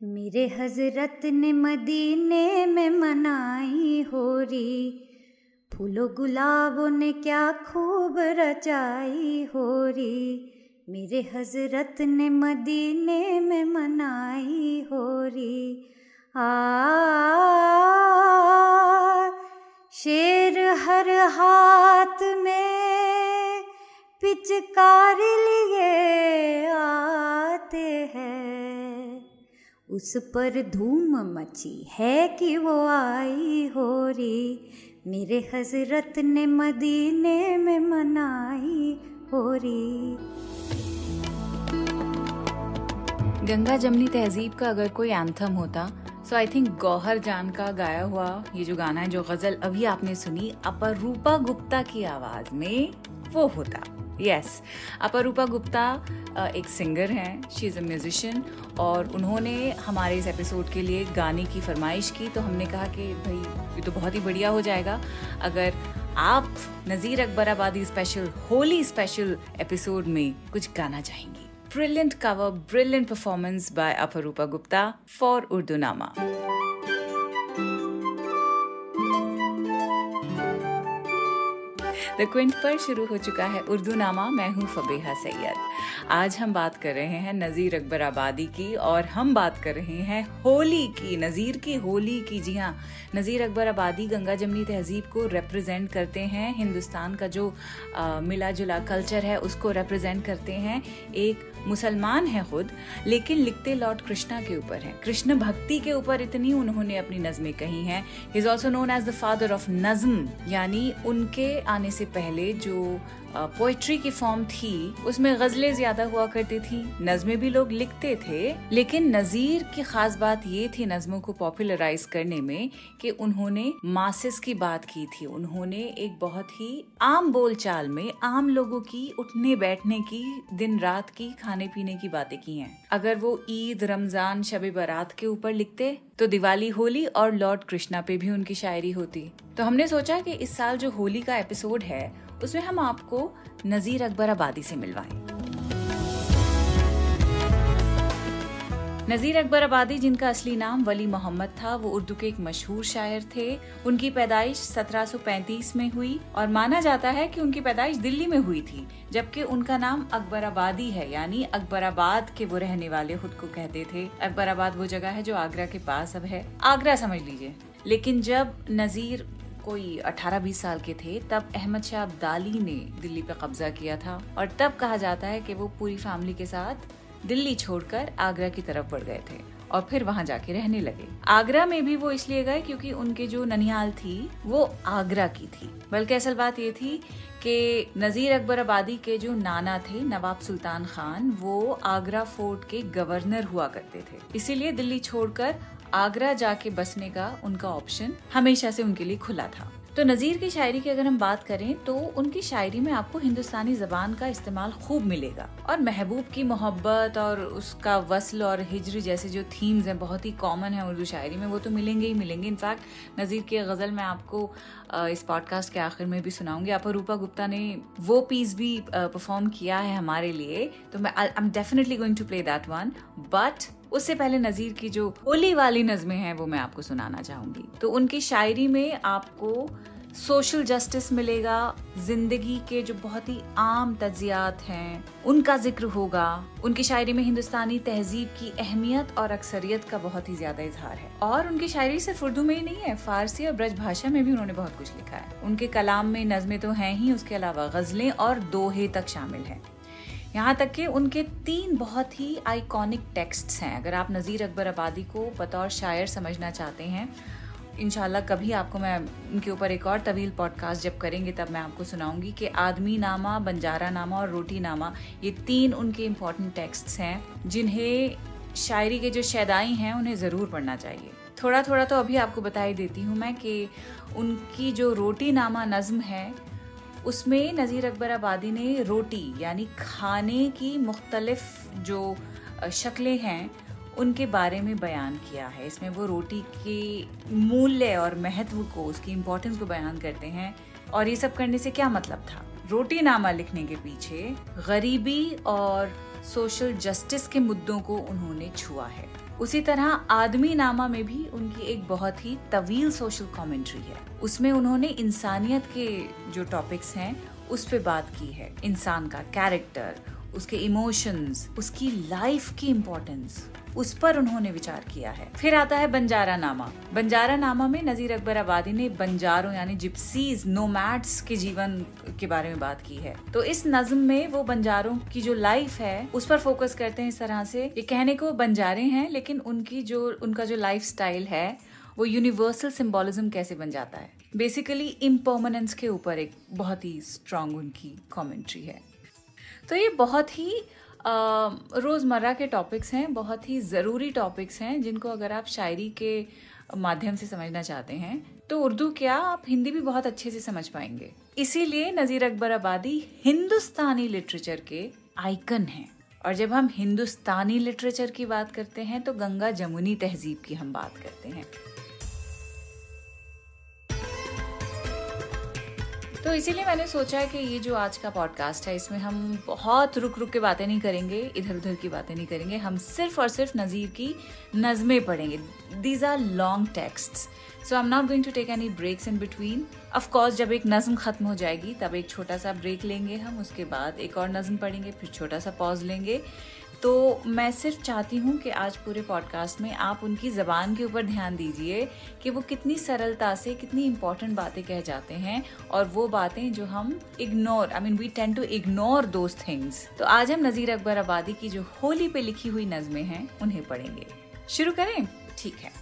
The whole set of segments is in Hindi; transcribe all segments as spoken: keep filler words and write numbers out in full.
मेरे हजरत ने मदीने में मनाई होरी, फूलो गुलाबों ने क्या खूब रचाई होरी। मेरे हजरत ने मदीने में मनाई होरी। आ शेर हर हाथ में पिचकारी लिए आते हैं, उस पर धूम मची है कि वो आई होरी। मेरे हजरत ने मदीने में मनाई होरी। गंगा जमनी तहजीब का अगर कोई एंथम होता सो आई थिंक गौहर जान का गाया हुआ ये जो गाना है, जो गजल अभी आपने सुनी, अपरूपा गुप्ता की आवाज में, वो होता। यस yes, अपरूपा गुप्ता एक सिंगर हैं, शी इज़ अ म्यूजिशियन, और उन्होंने हमारे इस एपिसोड के लिए गाने की फरमाइश की। तो हमने कहा कि भाई ये तो बहुत ही बढ़िया हो जाएगा अगर आप नज़ीर अकबर आबादी स्पेशल, होली स्पेशल एपिसोड में कुछ गाना चाहेंगी। Brilliant cover, brilliant performance by Aparupa Gupta for Urdu Nama. The Quint पर शुरू हो चुका है उर्दू नामा। मैं हूँ फबीहा सैयद। आज हम बात कर रहे हैं नज़ीर अकबर आबादी की, और हम बात कर रहे हैं होली की, नज़ीर की होली की। जी हाँ, नज़ीर अकबर आबादी गंगा जमनी तहजीब को रिप्रेजेंट करते हैं, हिंदुस्तान का जो आ, मिला जुला कल्चर है उसको रिप्रेजेंट करते हैं। एक मुसलमान है खुद, लेकिन लिखते लॉर्ड कृष्णा के ऊपर हैं, कृष्ण भक्ति के ऊपर इतनी उन्होंने अपनी नज़में कही हैं। He is also known as the father of नज़्म, यानी उनके आने से पहले जो पोइट्री की फॉर्म थी उसमें गजलें ज्यादा हुआ करती थी, नज़में भी लोग लिखते थे। लेकिन नज़ीर की खास बात ये थी नज़मों को पॉपुलराइज करने में कि उन्होंने मासेस की बात की थी। उन्होंने एक बहुत ही आम बोलचाल में आम लोगों की उठने बैठने की, दिन रात की, खाने पीने की बातें की हैं। अगर वो ईद, रमजान, शब बारात के ऊपर लिखते तो दिवाली, होली और लॉर्ड कृष्णा पे भी उनकी शायरी होती। तो हमने सोचा कि इस साल जो होली का एपिसोड है उसमें हम आपको नज़ीर अकबर आबादी से मिलवाएं। नज़ीर अकबर आबादी, जिनका असली नाम वली मोहम्मद था, वो उर्दू के एक मशहूर शायर थे। उनकी पैदाइश सत्रह सौ पैंतीस में हुई और माना जाता है कि उनकी पैदाइश दिल्ली में हुई थी, जबकि उनका नाम अकबर आबादी है, यानी अकबराबाद के वो रहने वाले खुद को कहते थे। अकबराबाद वो जगह है जो आगरा के पास अब है, आगरा समझ लीजिए। लेकिन जब नज़ीर कोई अठारह बीस साल के थे तब अहमद शाह अब्दाली ने दिल्ली पे कब्जा किया था, और तब कहा जाता है कि वो पूरी फैमिली के साथ दिल्ली छोड़कर आगरा की तरफ बढ़ गए थे और फिर वहां जाके रहने लगे। आगरा में भी वो इसलिए गए क्योंकि उनके जो ननिहाल थी वो आगरा की थी। बल्कि असल बात ये थी कि नज़ीर अकबर आबादी के जो नाना थे नवाब सुल्तान खान, वो आगरा फोर्ट के गवर्नर हुआ करते थे, इसीलिए दिल्ली छोड़कर आगरा जाके बसने का उनका ऑप्शन हमेशा से उनके लिए खुला था। तो नज़ीर की शायरी की अगर हम बात करें तो उनकी शायरी में आपको हिंदुस्तानी जबान का इस्तेमाल खूब मिलेगा, और महबूब की मोहब्बत और उसका वस्ल और हिज्र जैसे जो थीम्स हैं बहुत ही कॉमन है उर्दू शायरी में, वो तो मिलेंगे ही मिलेंगे। इनफैक्ट नज़ीर की गज़ल मैं आपको इस पॉडकास्ट के आखिर में भी सुनाऊंगी। अपरूपा गुप्ता ने वो पीस भी परफॉर्म किया है हमारे लिए, तो मैं I am definitely going to play that one. But उससे पहले नज़ीर की जो होली वाली नज़में हैं वो मैं आपको सुनाना चाहूंगी। तो उनकी शायरी में आपको सोशल जस्टिस मिलेगा, जिंदगी के जो बहुत ही आम तज्जियात हैं उनका जिक्र होगा। उनकी शायरी में हिंदुस्तानी तहजीब की अहमियत और अक्सरियत का बहुत ही ज्यादा इजहार है, और उनकी शायरी सिर्फ उर्दू में ही नहीं है, फारसी और ब्रज भाषा में भी उन्होंने बहुत कुछ लिखा है। उनके कलाम में नज़में तो हैं ही, उसके अलावा गजलें और दोहे तक शामिल हैं। यहाँ तक कि उनके तीन बहुत ही आइकॉनिक टेक्स्ट्स हैं। अगर आप नज़ीर अकबर आबादी को बतौर शायर समझना चाहते हैं, इंशाल्लाह कभी आपको मैं उनके ऊपर एक और तवील पॉडकास्ट जब करेंगे तब मैं आपको सुनाऊंगी कि आदमी नामा, बंजारा नामा और रोटी नामा, ये तीन उनके इम्पॉर्टेंट टेक्स्ट्स हैं जिन्हें शायरी के जो शैदाई हैं उन्हें ज़रूर पढ़ना चाहिए। थोड़ा थोड़ा तो अभी आपको बताई देती हूँ मैं कि उनकी जो रोटी नामा नज़्म है उसमें नज़ीर अकबर आबादी ने रोटी यानी खाने की मुख्तलिफ जो शक्लें हैं उनके बारे में बयान किया है। इसमें वो रोटी के मूल्य और महत्व को, उसकी इम्पोर्टेंस को बयान करते हैं। और ये सब करने से क्या मतलब था? रोटी नामा लिखने के पीछे गरीबी और सोशल जस्टिस के मुद्दों को उन्होंने छुआ है। उसी तरह आदमी नामा में भी उनकी एक बहुत ही तवील सोशल कमेंट्री है। उसमें उन्होंने इंसानियत के जो टॉपिक्स हैं उस पे बात की है। इंसान का कैरेक्टर, उसके इमोशंस, उसकी लाइफ की इम्पोर्टेंस, उस पर उन्होंने विचार किया है। फिर आता है बंजारा नामा। बंजारा नामा में नजीर अकबर आबादी ने बंजारों यानी जिप्सीज, नोमैड्स के जीवन के बारे में बात की है। तो इस नज्म में वो बंजारों की जो लाइफ है उस पर फोकस करते हैं। इस तरह से ये कहने को बंजारे हैं, लेकिन उनकी जो उनका जो लाइफ स्टाइल है वो यूनिवर्सल सिंबोलिज्म कैसे बन जाता है, बेसिकली इम्पर्मानेंस के ऊपर एक बहुत ही स्ट्रांग उनकी कमेंट्री है। तो ये बहुत ही रोज़मर्रा के टॉपिक्स हैं, बहुत ही ज़रूरी टॉपिक्स हैं, जिनको अगर आप शायरी के माध्यम से समझना चाहते हैं तो उर्दू क्या, आप हिंदी भी बहुत अच्छे से समझ पाएंगे। इसीलिए नज़ीर अकबर आबादी हिंदुस्तानी लिटरेचर के आइकन हैं। और जब हम हिंदुस्तानी लिटरेचर की बात करते हैं तो गंगा जमुनी तहजीब की हम बात करते हैं। तो इसीलिए मैंने सोचा है कि ये जो आज का पॉडकास्ट है इसमें हम बहुत रुक रुक के बातें नहीं करेंगे, इधर उधर की बातें नहीं करेंगे। हम सिर्फ और सिर्फ नज़ीर की नज़में पढ़ेंगे। These are long texts, so I am not going to take any breaks in between. Of course जब एक नज़म खत्म हो जाएगी तब एक छोटा सा ब्रेक लेंगे हम, उसके बाद एक और नज़म पढ़ेंगे, फिर छोटा सा पॉज लेंगे। तो मैं सिर्फ चाहती हूँ कि आज पूरे पॉडकास्ट में आप उनकी ज़बान के ऊपर ध्यान दीजिए कि वो कितनी सरलता से कितनी इम्पोर्टेंट बातें कह जाते हैं, और वो बातें जो हम ignore, I mean we tend to ignore those things. तो आज हम नज़ीर अकबर आबादी की जो होली पे लिखी हुई नज़में हैं उन्हें पढ़ेंगे। शुरू करें? ठीक है।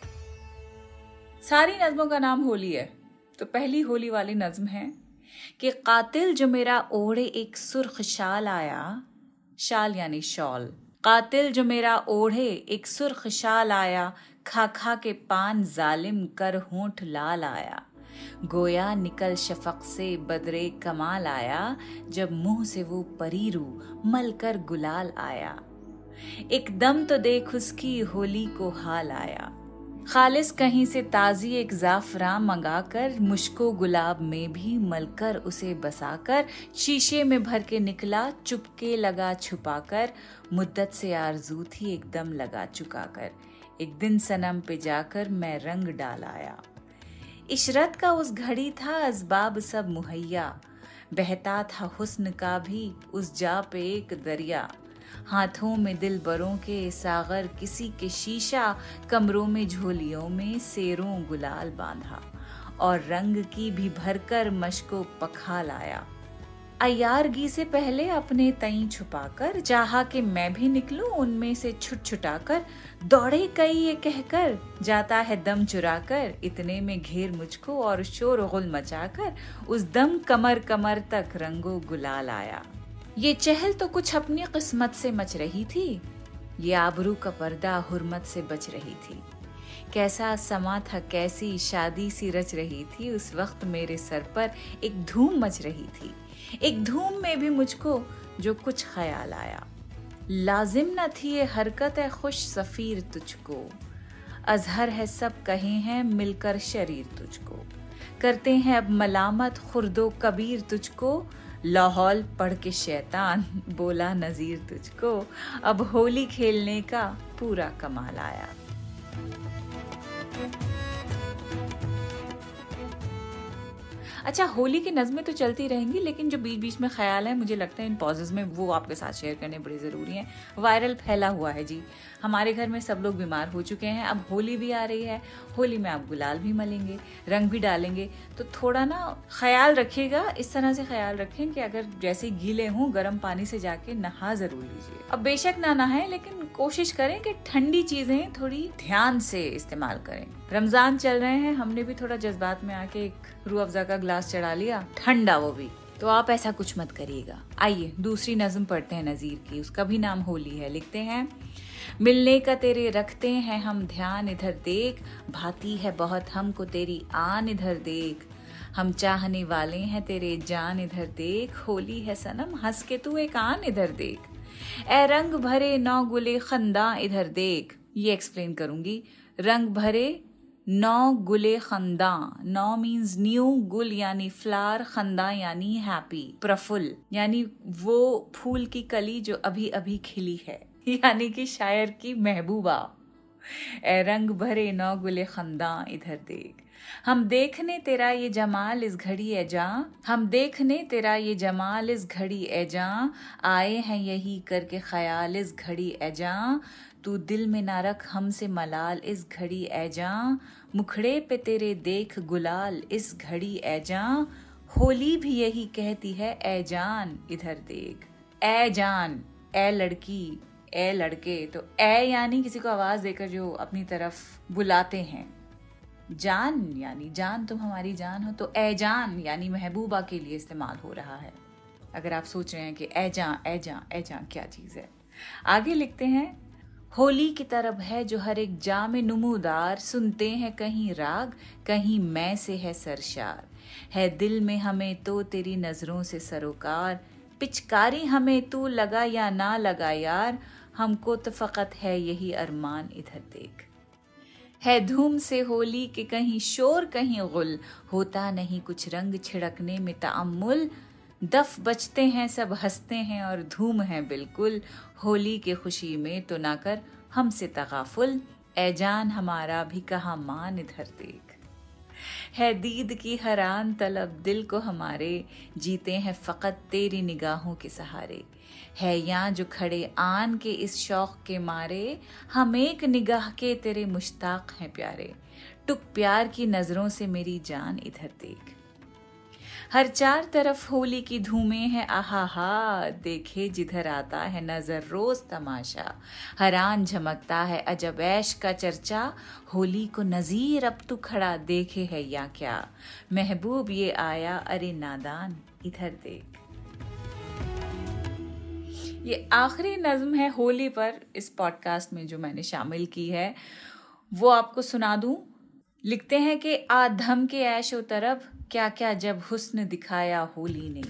सारी नज़मों का नाम होली है, तो पहली होली वाली नज़म है कि कातिल जो मेरा ओढ़े एक सुर्ख शाल आया, शाल यानी शॉल। कातिल जो मेरा ओढ़े एक सुर्ख शाल आया, खा खा के पान जालिम कर होंठ लाल आया। गोया निकल शफक से बदरे कमाल आया, जब मुंह से वो परीरू मल कर गुलाल आया। एकदम तो देख उसकी होली को हाल आया, खालिस कहीं से ताजी एक जाफरान मंगाकर, मुश्को गुलाब में भी मलकर उसे बसाकर, शीशे में भर के निकला चुपके लगा छुपाकर, मुद्दत से आरज़ू थी एकदम लगा चुकाकर, एक दिन सनम पे जाकर मैं रंग डाल आया। इशरत का उस घड़ी था असबाब सब मुहैया, बहता था हुस्न का भी उस जा पे एक दरिया। हाथों में दिल बरों के सागर किसी के शीशा, कमरों में झोलियों में सेरों गुलाल बांधा, और रंग की भी भरकर मशको पखा लाया। अयारगी से पहले अपने तई छुपाकर, चाहा कि मैं भी निकलूं उनमें से छुट छुटाकर, दौड़े कई ये कहकर जाता है दम चुराकर, इतने में घेर मुझको और शोर गुल मचाकर, उस दम कमर कमर तक रंगो गुलाल आया। ये चहल तो कुछ अपनी किस्मत से मच रही थी, ये आबरू का पर्दा हुर्मत से बच रही थी। कैसा समा था, कैसी शादी सी रच रही थी, उस वक्त मेरे सर पर एक धूम मच रही थी। एक धूम में भी मुझको जो कुछ ख्याल आया, लाजिम न थी ये हरकत है खुश सफीर तुझको, अजहर है सब कहे हैं मिलकर शरीर तुझको, करते हैं अब मलामत खुर्दो कबीर तुझको, लाहौल पढ़ के शैतान बोला नज़ीर तुझको, अब होली खेलने का पूरा कमाल आया। अच्छा, होली की नज़में तो चलती रहेंगी, लेकिन जो बीच बीच में ख्याल है मुझे लगता है इन पॉजेज में वो आपके साथ शेयर करने बड़े ज़रूरी हैं। वायरल फैला हुआ है जी, हमारे घर में सब लोग बीमार हो चुके हैं, अब होली भी आ रही है, होली में आप गुलाल भी मलेंगे, रंग भी डालेंगे, तो थोड़ा ना ख्याल रखिएगा। इस तरह से ख्याल रखें कि अगर जैसे गीले हों गर्म पानी से जाके नहा ज़रूर लीजिए। अब बेशक ना नहाएं, लेकिन कोशिश करें कि ठंडी चीज़ें थोड़ी ध्यान से इस्तेमाल करें। रमज़ान चल रहे हैं, हमने भी थोड़ा जज्बात में आके एक रूह अफ़ज़ा का ग्लास चढ़ा लिया, ठंडा वो भी, तो आप ऐसा कुछ मत करिएगा। आइए दूसरी नज़म पढ़ते हैं नज़ीर की, उसका भी नाम होली है। लिखते हैं, मिलने का तेरे रखते हैं हम ध्यान इधर देख, भाती है बहुत हमको तेरी आन इधर देख, हम चाहने वाले हैं तेरे जान इधर देख, होली है सनम हंस के तू एक आन इधर देख, ए रंग भरे नौ गुले खंदा इधर देख। ये एक्सप्लेन करूंगी, रंग भरे नौ गुले खंदा, नौ मीन्स न्यू, गुल यानी फ्लावर, खंदा यानी हैप्पी, प्रफुल्ल यानी वो फूल की कली जो अभी अभी खिली है, यानी कि शायर की महबूबा। ए रंग भरे नौ गुले खंदा इधर देख, हम देखने तेरा ये जमाल इस घड़ी ए जां, हम देखने तेरा ये जमाल इस घड़ी ए जां, आए हैं यही करके ख्याल इस घड़ी ए जां, तू दिल में ना रख हमसे मलाल इस घड़ी ए जां, मुखड़े पे तेरे देख गुलाल इस घड़ी ए जां, होली भी यही कहती है ए जान इधर देख। ए जान, ए लड़की, ए लड़के, तो ए यानी किसी को आवाज देकर जो अपनी तरफ बुलाते हैं, जान यानी जान तुम हमारी जान हो, तो ए जान यानी महबूबा के लिए इस्तेमाल हो रहा है। अगर आप सोच रहे हैं कि ए जान ए जान ए जान क्या चीज है, आगे लिखते हैं, होली की तरफ है जो हर एक जा में नुमूदार, सुनते हैं कहीं राग कहीं मैं से है सरशार, है दिल में हमें तो तेरी नजरों से सरोकार, पिचकारी हमें तू लगा या ना लगा यार, हमको तो फकत है यही अरमान इधर देख। है धूम से होली के कहीं शोर कहीं गुल, होता नहीं कुछ रंग छिड़कने में तअम्मुल, दफ बजते हैं सब हंसते हैं और धूम है बिल्कुल, होली के खुशी में तो ना कर हमसे तगाफुल, ए जान हमारा भी कहाँ मान इधर देख। है दीद की हरान तलब दिल को हमारे, जीते हैं फकत तेरी निगाहों के सहारे, है यहाँ जो खड़े आन के इस शौक के मारे, हम एक निगाह के तेरे मुश्ताक हैं प्यारे, टुक प्यार की नजरों से मेरी जान इधर देख। हर चार तरफ होली की धूमें हैं आहा हा, देखे जिधर आता है नजर रोज तमाशा, हरान झमकता है अजब ऐश का चर्चा, होली को नजीर अब तू खड़ा देखे है या क्या, महबूब ये आया अरे नादान इधर देख। ये आखिरी नज्म है होली पर इस पॉडकास्ट में जो मैंने शामिल की है, वो आपको सुना दूं। लिखते हैं कि आधम के ऐशो तरफ क्या क्या जब हुस्न दिखाया होली ने,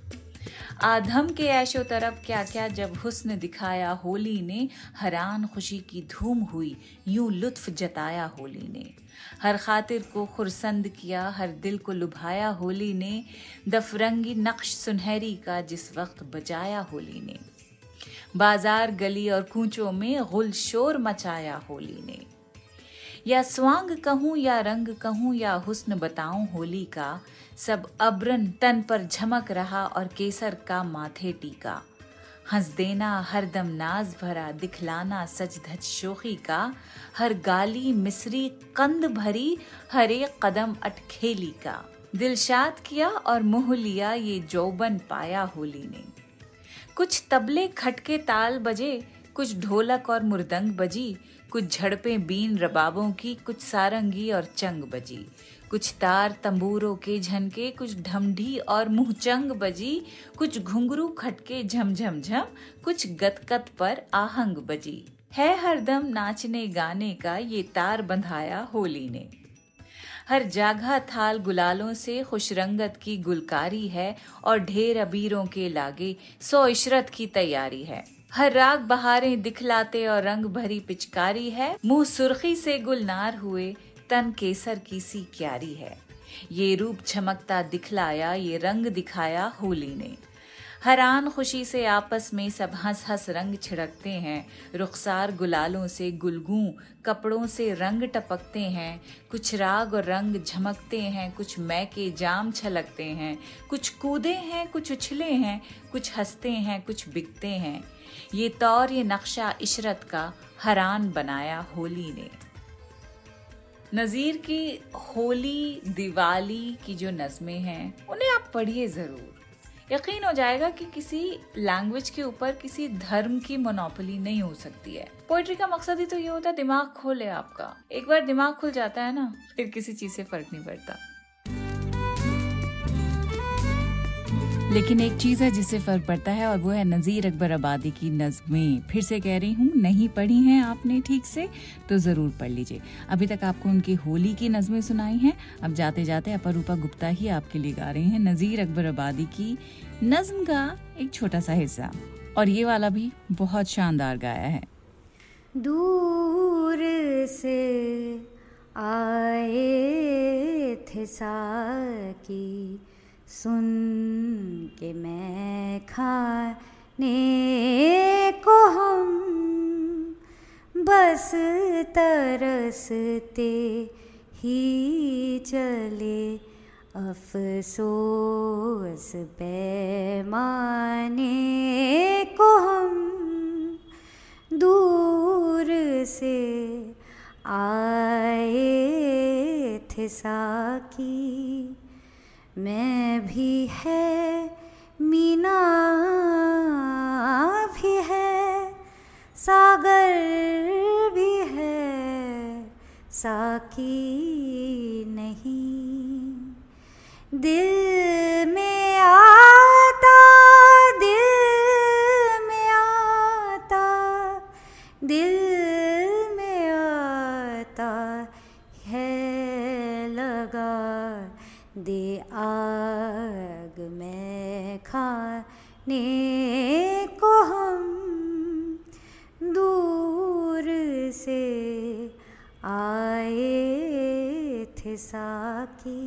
आधम के ऐशो तरफ क्या क्या जब हुस्न दिखाया होली ने, हरान खुशी की धूम हुई यूं लुत्फ जताया होली ने, हर खातिर को खुरसंद किया हर दिल को लुभाया होली ने, दफरंगी नक्श सुनहरी का जिस वक्त बजाया होली ने, बाजार गली और कूचों में गुल शोर मचाया होली ने, या स्वांग कहूँ या रंग कहूँ या हुस्न बताऊं होली का, सब अब्रन तन पर झमक रहा और केसर का माथे टीका, हंस देना हरदम नाज भरा दिखलाना सच धज शोखी का, हर गाली मिसरी कंद भरी हर एक कदम अटखेली का, दिलशाद किया और मोह लिया ये जौबन पाया होली ने, कुछ तबले खटके ताल बजे, कुछ ढोलक और मुर्दंग बजी, कुछ झड़पें बीन रबाबों की, कुछ सारंगी और चंग बजी, कुछ तार तंबूरों के झनके, कुछ ढमढी और मुहचंग बजी, कुछ घुंघरू खटके झम झम झम, कुछ गतगत पर आहंग बजी, है हरदम नाचने गाने का ये तार बंधाया होली ने, हर जागा थाल गुलालों से खुशरंगत की गुलकारी है और ढेर अबीरों के लागे सो इशरत की तैयारी है, हर राग बहारें दिखलाते और रंग भरी पिचकारी है, मुंह सुर्खी से गुलनार हुए तन केसर की सी क्यारी है, ये रूप झमकता दिखलाया ये रंग दिखाया होली ने, हरान खुशी से आपस में सब हंस हंस रंग छिड़कते हैं, रुखसार गुलालों से गुलगू कपड़ों से रंग टपकते हैं, कुछ राग और रंग झमकते हैं, कुछ मै के जाम छलकते हैं, कुछ कूदे हैं कुछ उछले हैं, कुछ हंसते हैं कुछ बिकते हैं, ये तौर ये नक्शा इशरत का हरान बनाया होली ने। नज़ीर की होली दिवाली की जो नज़में हैं उन्हें आप पढ़िए ज़रूर, यकीन हो जाएगा कि किसी लैंग्वेज के ऊपर किसी धर्म की मोनोपोली नहीं हो सकती है। पोएट्री का मकसद ही तो ये होता है दिमाग खोले आपका, एक बार दिमाग खुल जाता है ना फिर किसी चीज से फर्क नहीं पड़ता। लेकिन एक चीज है जिससे फर्क पड़ता है और वो है नज़ीर अकबर आबादी की नज़में। फिर से कह रही हूँ, नहीं पढ़ी हैं आपने ठीक से तो जरूर पढ़ लीजिए। अभी तक आपको उनकी होली की नज़में सुनाई हैं, अब जाते जाते अपरूपा गुप्ता ही आपके लिए गा रही हैं नज़ीर अकबर आबादी की नज़्म का एक छोटा सा हिस्सा, और ये वाला भी बहुत शानदार गाया है। दूर से आए थे साकी सुन के मैं खाने को हम बस तरसते ही चले अफसोस पैमाने को हम दूर से आए थे साकी मैं भी है मीना भी है सागर भी है साकी नहीं दिल में आता दिल में आता दिल में आता है लगा दे आग में खाने को हम दूर से आए थे साकी।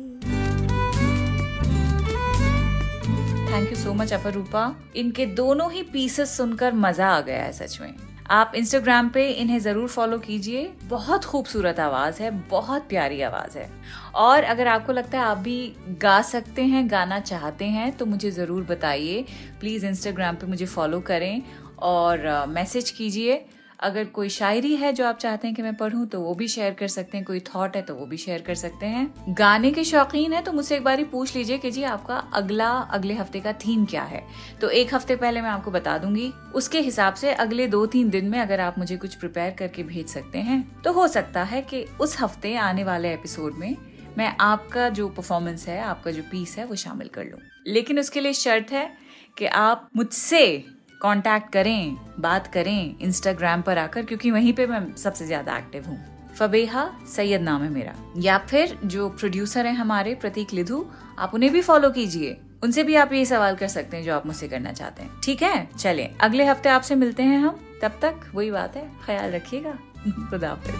Thank you so much Aparupa. इनके दोनों ही पीसेस सुनकर मजा आ गया है सच में। आप इंस्टाग्राम पे इन्हें जरूर फॉलो कीजिए। बहुत खूबसूरत आवाज है, बहुत प्यारी आवाज है। और अगर आपको लगता है आप भी गा सकते हैं, गाना चाहते हैं, तो मुझे जरूर बताइए। प्लीज इंस्टाग्राम पे मुझे फॉलो करें और मैसेज uh, कीजिए। अगर कोई शायरी है जो आप चाहते हैं कि मैं पढ़ूं तो वो भी शेयर कर सकते हैं, कोई थॉट है तो वो भी शेयर कर सकते हैं। गाने के शौकीन है तो मुझसे एक बारी पूछ लीजिए कि जी आपका अगला अगले हफ्ते का थीम क्या है, तो एक हफ्ते पहले मैं आपको बता दूंगी। उसके हिसाब से अगले दो तीन दिन में अगर आप मुझे कुछ प्रिपेयर करके भेज सकते हैं तो हो सकता है कि उस हफ्ते आने वाले एपिसोड में मैं आपका जो परफॉर्मेंस है, आपका जो पीस है वो शामिल कर लूं। लेकिन उसके लिए शर्त है कि आप मुझसे कांटेक्ट करें, बात करें इंस्टाग्राम पर आकर, क्योंकि वहीं पे मैं सबसे ज्यादा एक्टिव हूँ। फबेहा सैयद नाम है मेरा। या फिर जो प्रोड्यूसर हैं हमारे प्रतीक लिधु, आप उन्हें भी फॉलो कीजिए। उनसे भी आप ये सवाल कर सकते हैं जो आप मुझसे करना चाहते हैं। ठीक है, चलें अगले हफ्ते आपसे मिलते हैं हम। तब तक वही बात है, ख्याल रखिएगा। खुदा हाफिज।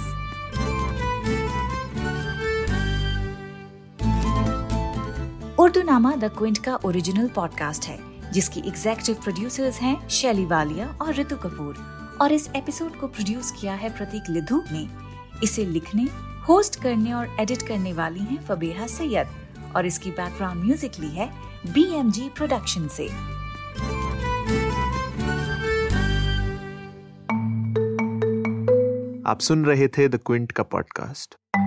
उर्दू नामा द क्विंट का ओरिजिनल पॉडकास्ट है जिसकी एग्जीक्यूटिव प्रोड्यूसर्स हैं शैली वालिया और ऋतु कपूर, और इस एपिसोड को प्रोड्यूस किया है प्रतीक लिधु ने। इसे लिखने, होस्ट करने और एडिट करने वाली हैं फबेहा सैयद, और इसकी बैकग्राउंड म्यूजिक ली है बी एम जी प्रोडक्शन से। आप सुन रहे थे द क्विंट का पॉडकास्ट।